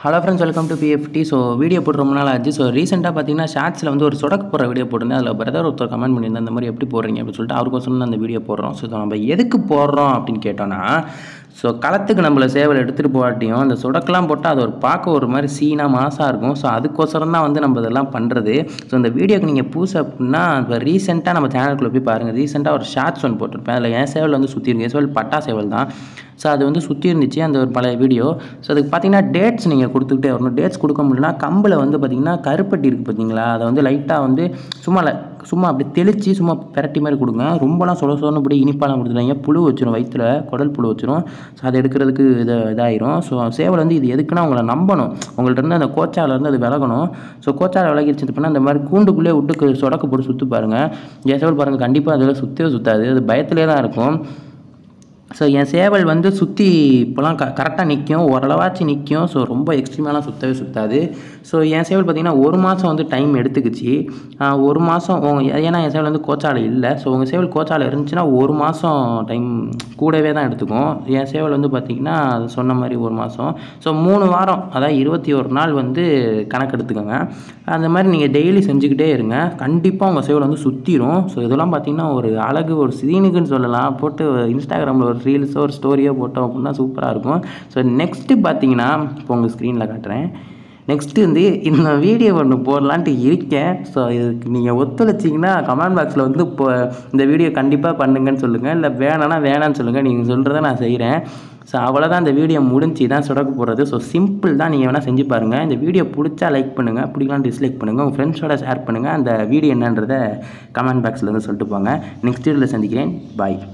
Hello friends, welcome to BFT. So video போட்டு ரொம்ப நாள் ஆச்சு. ஸோ ரீசெண்டாக பார்த்தீங்கன்னா ஷார்ட்ஸில் வந்து ஒரு சொடக்கு போடுற வீடியோ போட்டிருந்தேன். அதில் பிரதர் ஒருத்தர் கமெண்ட் பண்ணியிருந்தேன், இந்த மாதிரி எப்படி போடுறீங்க அப்படின்னு சொல்லிட்டு. அவருக்கோசரம் அந்த வீடியோ போடுறோம். ஸோ நம்ம எதுக்கு போடுறோம் அப்படின்னு கேட்டோன்னா, ஸோ களத்துக்கு நம்மளை சேவல் எடுத்துகிட்டு போகாட்டியும் அந்த சொடக்கெலாம் போட்டால் அது ஒரு பார்க்க ஒரு மாதிரி சீனாக மாசாக இருக்கும். ஸோ அதுக்கோசரம் தான் வந்து நம்ம இதெல்லாம் பண்ணுறது. ஸோ இந்த வீடியோக்கு நீங்கள் புதுசு அப்படின்னா இப்போ ரீசெண்டாக நம்ம சேனலுக்குள்ளே போய் பாருங்கள். ரீசெண்டாக ஒரு ஷார்ட்ஸ் ஒன்று போட்டிருப்பேன். அதில் என் சேவல் வந்து சுற்றி இருக்கு. சேவல் பட்டா சேவல் தான். ஸோ அது வந்து சுற்றி இருந்துச்சு அந்த ஒரு பழைய வீடியோ. ஸோ அதுக்கு பார்த்தீங்கன்னா டேட்ஸ் நீங்கள் கொடுத்துக்கிட்டே வரணும். டேட்ஸ் கொடுக்க முடியலனா கம்பில் வந்து பார்த்திங்கன்னா கருப்பட்டி இருக்குது பார்த்தீங்களா, அதை வந்து லைட்டாக வந்து சும்மா அப்படி தெளித்து சும்மா பெரட்டி மாதிரி கொடுங்க. ரொம்பலாம் சொன்னு இப்படி இனிப்பாலாம் கொடுத்துட்டாங்க. புழு வச்சிரும், வயிற்றில் குடல் புழு வச்சிரும். ஸோ அதை எடுக்கிறதுக்கு இதாயிரும். ஸோ சேவல் வந்து இது எதுக்குன்னா உங்களை நம்பணும். உங்கள்கிட்ட இருந்து அந்த கோச்சாலேருந்து அது விலகணும். ஸோ கோச்சாலை விலகிடுச்சு அப்படின்னா அந்த மாதிரி கூண்டுக்குள்ளே விட்டு சொடக்கு போட்டு சுற்றி பாருங்கள். என் சேவல் பாருங்கள், கண்டிப்பாக அதில் சுற்றவே சுற்றாது. அது பயத்திலே தான் இருக்கும். ஸோ என் சேவல் வந்து சுற்றி இப்போலாம் கரெக்டாக நிற்கும், ஓரளவாச்சு நிற்கும். ஸோ ரொம்ப எக்ஸ்ட்ரீமெலாம் சுற்றவே சுற்றாது. ஸோ என் சேவல் பார்த்திங்கன்னா 1 மாதம் வந்து டைம் எடுத்துக்கிச்சு. 1 மாதம் ஏன்னா என் சேவல் வந்து கோச்சாலை இல்லை. ஸோ உங்கள் சேவல் கோச்சாலை இருந்துச்சுன்னா 1 மாதம் டைம் கூடவே தான் எடுத்துக்கும். என் சேவல் வந்து பார்த்திங்கன்னா அது சொன்ன மாதிரி 1 மாதம். ஸோ 3 வாரம், அதாவது 21 நாள் வந்து கணக்கு எடுத்துக்கோங்க. அந்த மாதிரி நீங்கள் டெய்லி செஞ்சுக்கிட்டே இருங்க. கண்டிப்பாக உங்கள் சேவல் வந்து சுற்றிடும். ஸோ இதெல்லாம் பார்த்திங்கன்னா ஒரு அழகு, ஒரு சீனுக்குன்னு சொல்லலாம். போட்டு இன்ஸ்டாகிராமில் ஒரு ரீல்ஸோ ஒரு ஸ்டோரியோ போட்டோம் அப்படின்னா சூப்பராக இருக்கும். ஸோ நெக்ஸ்ட்டு பார்த்தீங்கன்னா இப்போ உங்கள் ஸ்க்ரீனில் காட்டுறேன். நெக்ஸ்ட்டு வந்து இந்த வீடியோ ஒன்று போடலான்ட்டு இருக்கேன். ஸோ இதுக்கு நீங்கள் ஒத்துழைச்சிங்கன்னா கமெண்ட் பாக்ஸில் வந்து இப்போ இந்த வீடியோ கண்டிப்பாக பண்ணுங்கன்னு சொல்லுங்கள். இல்லை வேணான்னு சொல்லுங்கள். நீங்கள் சொல்கிறத நான் செய்கிறேன். ஸோ அவ்வளோதான், இந்த வீடியோ முடிஞ்சு தான் சொடக்கு போடுறது. ஸோ சிம்பிள் தான், நீங்கள் வேணால் செஞ்சு பாருங்கள். இந்த வீடியோ பிடிச்சா லைக் பண்ணுங்கள், பிடிக்கலாம் டிஸ்லைக் பண்ணுங்கள். உங்கள் ஃப்ரெண்ட்ஸோட ஷேர் பண்ணுங்கள். அந்த வீடியோ என்னன்றதை கமெண்ட் பாக்ஸில் வந்து சொல்லிட்டு போங்க. நெக்ஸ்ட் வீடியோவில் சந்திக்கிறேன். பாய்.